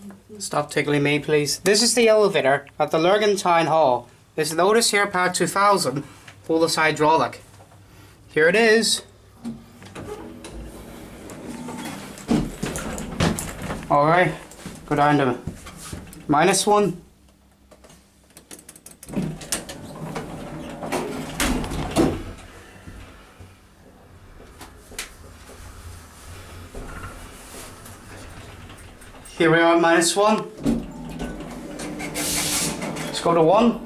Stop tickling me, please. This is the elevator at the Lurgan Town Hall. This is the Otis Airpower 2000 full-size hydraulic. Here it is. Alright, go down to -1. Here we are at -1. Let's go to 1.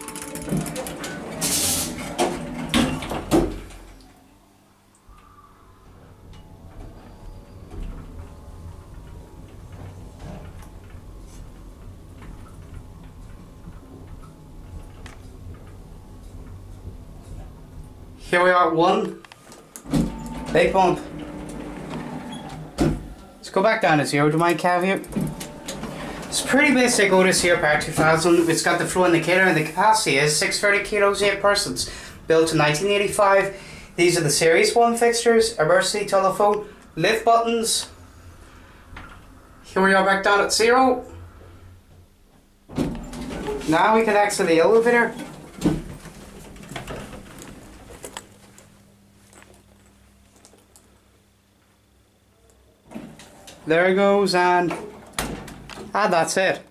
Here we are at 1. Big bump. Let's go back down to 0. Do you mind, Cav, here? It's pretty basic Otis Airpower 2000. It's got the flow indicator and the capacity is 630 kilos, 8 persons. Built in 1985. These are the Series 1 fixtures, emergency telephone, lift buttons. Here we are back down at 0. Now we can exit the elevator. There it goes, and that's it.